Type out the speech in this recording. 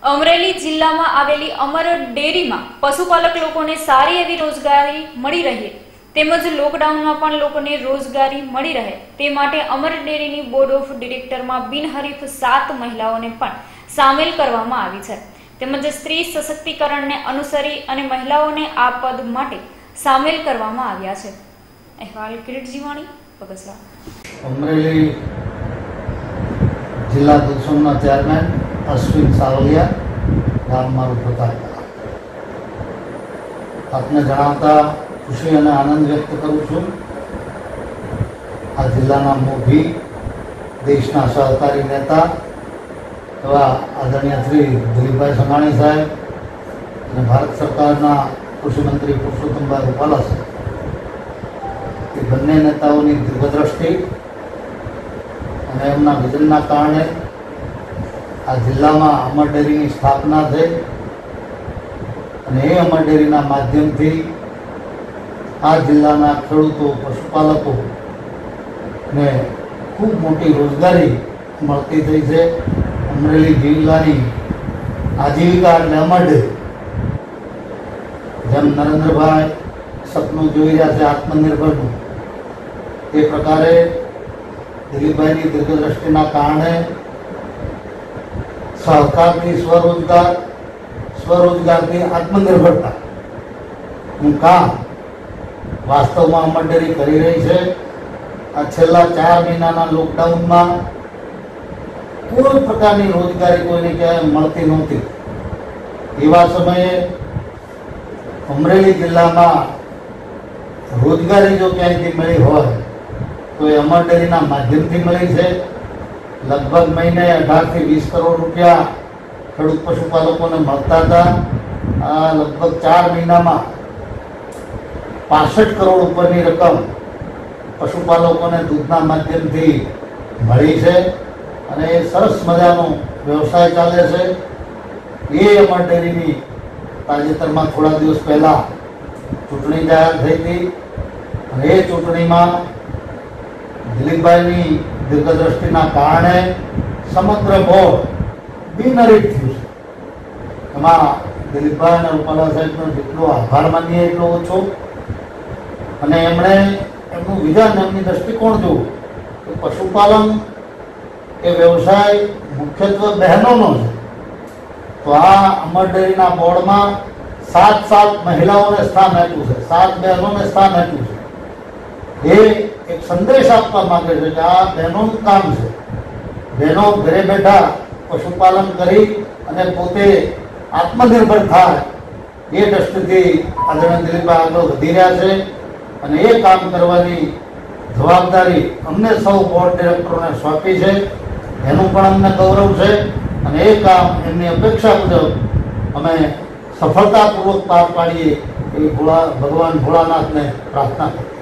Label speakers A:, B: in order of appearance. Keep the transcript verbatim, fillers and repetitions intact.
A: અમરેલી જિલ્લામાં આવેલી અમર ડેરીમાં પશુપાલક લોકોને સારી એવી રોજગારી મળી રહે તેમજ લોકડાઉનમાં પણ લોકોને રોજગારી મળી રહે તે માટે અમર ડેરીની બોર્ડ ઓફ ડિરેક્ટરમાં બિનહરીફ સાત મહિલાઓને પણ સામેલ કરવામાં આવી છે તેમજ સ્ત્રી સશક્તિકરણને અનુસરી અને મહિલાઓને આ પદ માટે સામેલ કરવામાં આવ્યા છે। અહેવાલ કિરીટ જીવાણી બગસરા।
B: અમરેલી જિલ્લા દૂધ સંઘના ચેરમેન अश्विन सावलिया गाम मारू प्रकार आपने जणावता खुशी और आनंद व्यक्त करूँ छूँ। आ जिल्लाना मोभी देशना सहकारी नेता एवं आदरणीय श्री दिलीपभाई संघाणी साहेब और भारत सरकारना कृषि मंत्री पुरुषोत्तमभाई रूपाला साहेब ए बंने नेताओनी दीर्घदृष्टि और एमना विजनना कारणे आ जिला में अमर डेरी की स्थापना थी और ये अमर डेरी माध्यम थी आ जिला खेडूतो पशुपालकों ने खूब मोटी रोजगारी मळती थई छे। अमरेली जिला की आजीविका एटले अमर डेरी जेम नरेन्द्र भाई सपनों जोई रह्या छे आत्मनिर्भर ए प्रकारे दिलीप भाई की दीर्घदृष्टिना कारणे सहकार की स्वरोजगार स्वरोजगार की आत्मनिर्भरता काम वास्तव में अमर डेरी करी रही है। आ छेल्ला चार महीना लॉकडाउन में कोई प्रकार की रोजगारी कोई क्या मळती नहोती। एवा समये अमरेली जिला में रोजगारी जो क्या मिली हो तो ये अमर डेरी माध्यम थी मिली है। लगभग महीने अठार थी बीस करोड़ रुपया खेडूत पशुपालकों ने मळता था। लगभग चार महीना में पांसठ करोड़ ऊपर की रकम पशुपालकों ने दूधना माध्यम थी मળી છે અને સરસ મજાનો વ્યવસાય ચાલે છે। એ અમર ડેરીની તાજેતરમાં થોડા દિવસ પહેલા ચૂંટણી જાહેર થઈ હતી અને એ ચૂંટણીમાં દિલીપભાઈની दीर्घदृष्टिना कारणे समग्र बोर्ड बिनहरीफ थयुं छे। एमां दिलीपभाई अने रूपाला साहेबनो जेटलो आभार मानीए એટલો ઓછો અને એમણે એમનું વિઝન એમની દૃષ્ટિકોણ જોયું કે પશુપાલન એ વ્યવસાય મુખ્યત્વે બહેનોનો છે તો આ અમર ડેરીના બોર્ડમાં સાત સાત મહિલાઓને સ્થાન આપ્યું છે, સાત બહેનોને સ્થાન આપ્યું છે। ये एक संदेश आपका मांगे છે કે આ બહેનોનું કામ છે। બહેનો ઘરે બેઠા પશુપાલન કરી અને પોતે આત્મનિર્ભર થાય એ દ્રષ્ટિથી આદરણીય દિલીપભાઈ આગળ વધી રહ્યા છે અને એ કામ કરવાની જવાબદારી અમને સૌ બોર્ડ ડિરેક્ટરોને સોંપી છે। એનું પણ અમને ગૌરવ છે અને એ કામ એમની અપેક્ષા મુજબ અમે સફળતાપૂર્વક પાર પાડીએ એવી ભોળા ભગવાન ભોળાનાથને પ્રાર્થના કરું।